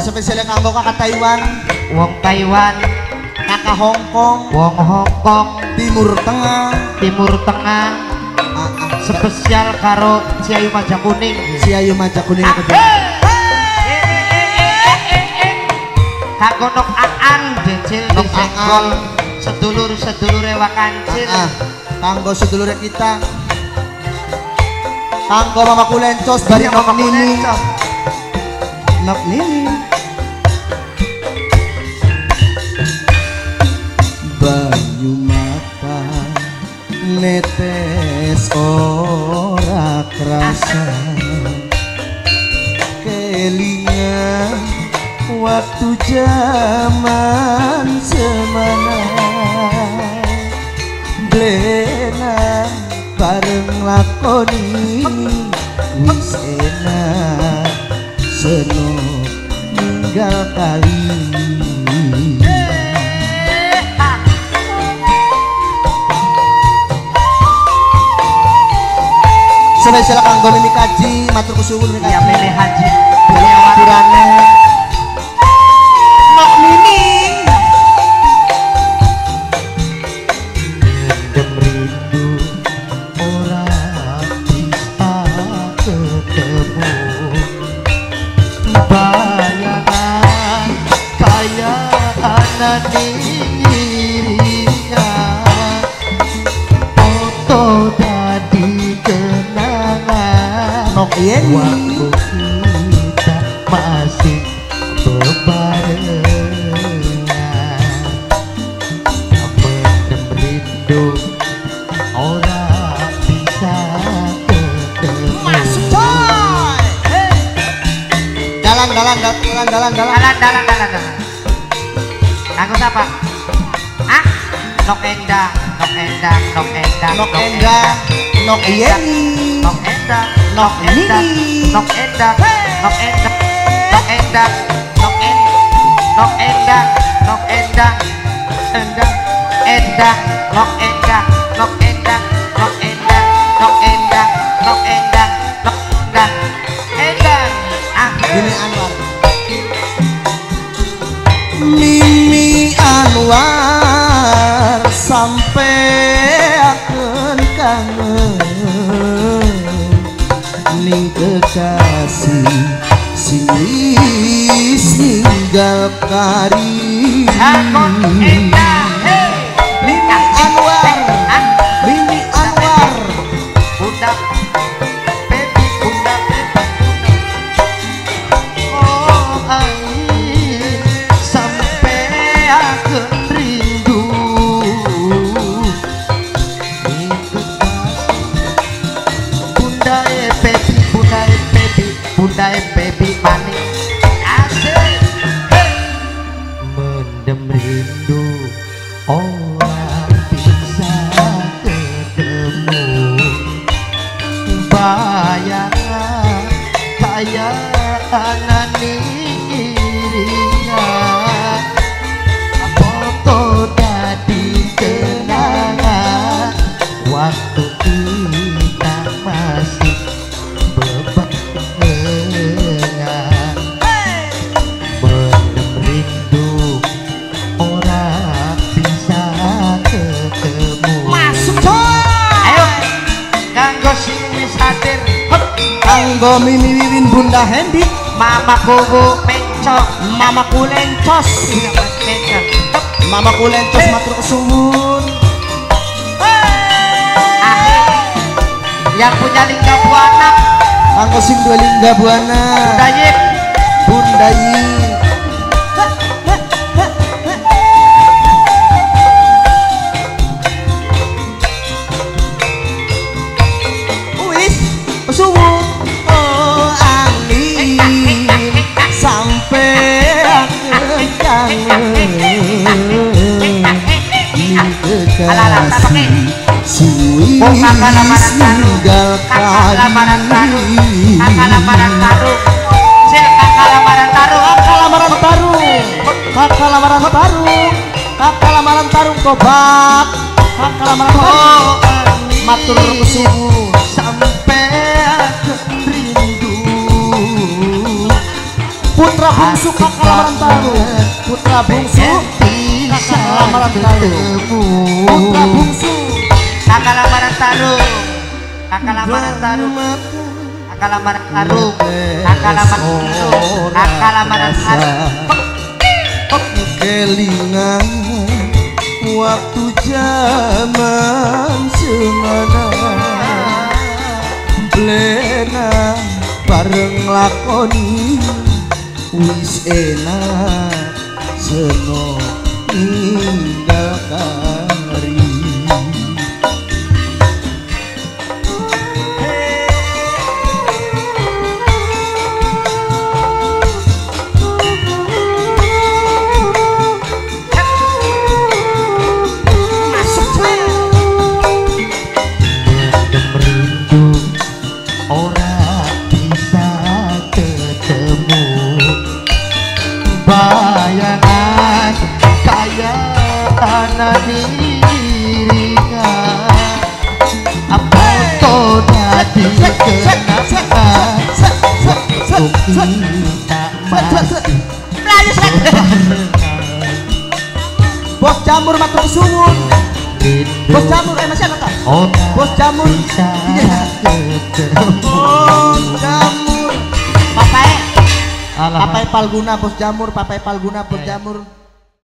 spesial kanggo kakak Taiwan, wong Taiwan, kakak Hong Kong, wong Hong Kong, Timur Tengah, spesial karo si Ayu Maja Kuning. Si Ayu Maja Kuning kanggo Nok Aan Decil disenggol sedulur-sedulure Wakancil. Kanggo sedulure kita, kanggo mamaku Lencos bari Nok Nini, Nok Nini. Banyu mata netes ora kerasa, kelingan waktu zaman semana, blena bareng lakoni wis enak seno ninggal kali. Spesial kanggo Mimi Kaji, matur kesuwun Mimi Kaji. Ya Mimi Haji, aturane Nok Nini. Mendem rindu ora bisa ketemu, bayangan kaya anane iringan, foto dadi kenangan. Nok Yeni. Waktu kita masih bebarengan, mendem rindu orang bisa ketemu. Masuk coy. Dalan. Aku siapa? Ah? Nok Endang. Nok Endang, Nok Yeni, Nok Endang, Nok Nini, Nok Endang, Nok Endang, Nok Endang, Nok Endang, Nok Endang, Nok Endang, Endang, Nok Endang, Nok Endang, Nok Endang, Nok Endang, Nok Endang, Nok Endang, Endang. Mimi Anwar. Mimi Anwar sampai akan kangen ning kekasih sing wis ninggal kari. Mimi Anwar, Mimi Anwar, Bunda, baby, Bunda, oh ai sampai aku rindu. Bunda baby, Bunda baby manis asik. Mendem rindu orang bisa ketemu, bayangan kaya anane iringan, foto dadi kenangan waktu kita masih bebarengan. Mendem rindu orang bisa ketemu. masuk coy. Ayo kanggo sing wis hadir, Kanggo Mimi Wiwin Bunda Hendi, mamaku pencok, mamaku Lencos, pencok. mamaku Lencos matur kesuwun. Yang punya lingga buana, Kanggo sing duwe lingga buana, Dayip, Bunda Yi. Wis kesuwun. Oh angin sampai akan kangen ning kekasih sing wis ninggal kakak lamaran taruh, kakak kari. lamaran taruh, cek kakak lamaran taruh, Kakak lamaran taruh, kakak lamaran taruh, kakak lamaran taruh kobak, kakak lamaran taruh. Matur kesuwun sampai aku rindu. putra bungsu kakak lamaran taruh, putra bungsu kakak lamaran taruh, putra bungsu kakak lamaran taruh, kakak lamaran taruh, kakak lamaran taruh, kakak lamaran taruh, kakak lamaran taruh. Kelingan waktu zaman semana Blena bareng lakoni wis enak seno ninggal kari bayangan kaya tanah dirinya apa kau tadi kenapa untuk kita masih bos jamur matur suwun, bos jamur masih ada kak? Bos jamur, bos jamur, papai Palguna bos jamur, papai Palguna bos jamur.